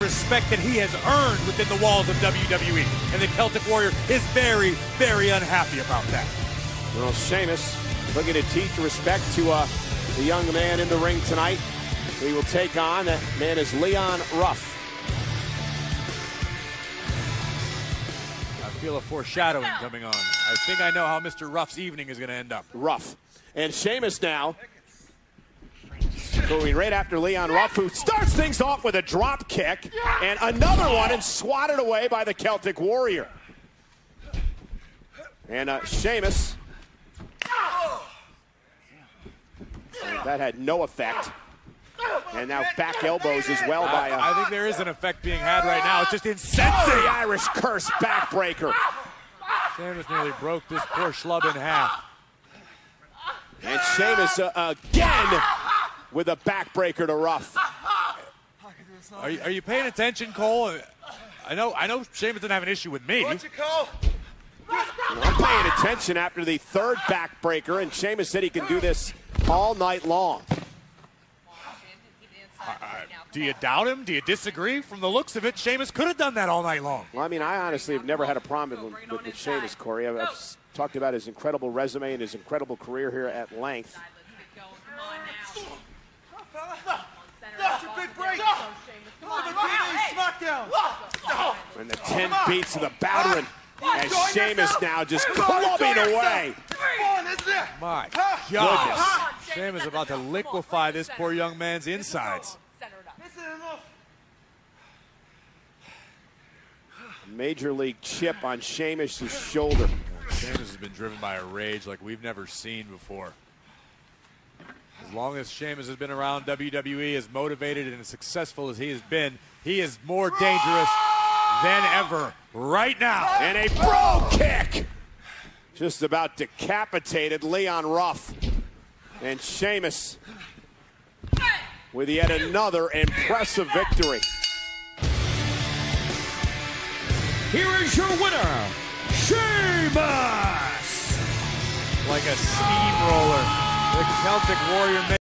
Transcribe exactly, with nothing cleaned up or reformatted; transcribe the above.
respect that he has earned within the walls of W W E. And the Celtic Warrior is very, very unhappy about that. Well, Sheamus looking to teach respect to uh, the young man in the ring tonight. He will take on, that man is Leon Ruff. I feel a foreshadowing coming on. I think I know how Mister Ruff's evening is going to end up. Ruff. And Sheamus now going right after Leon Ruff, who starts things off with a drop kick, and another one, and swatted away by the Celtic Warrior. And uh, Sheamus, that had no effect. And now back elbows as well by... Uh, I think there is an effect being had right now. It's just insensity. The Irish Curse backbreaker. Sheamus nearly broke this poor schlub in half. And Sheamus uh, again with a backbreaker to Ruff. Are you, are you paying attention, Cole? I know I know Sheamus doesn't have an issue with me. I'm paying attention after the third backbreaker, and Sheamus said he can do this all night long. Uh, do you doubt him? Do you disagree? From the looks of it, Sheamus could have done that all night long. Well, I mean, I honestly have never had a problem with, with, with Sheamus, Corey. I've, I've talked about his incredible resume and his incredible career here at length. And the ten beats of the Bowden, as Sheamus now just clubbing away. My goodness. Sheamus about to liquefy this poor young man's insides. Major league chip on Sheamus' shoulder. Sheamus has been driven by a rage like we've never seen before. As long as Sheamus has been around W W E, as motivated and as successful as he has been, he is more dangerous than ever right now. And a bro kick. Just about decapitated Leon Ruff. And Sheamus with yet another impressive victory. Here is your winner, Sheamus! Like a steamroller, the Celtic Warrior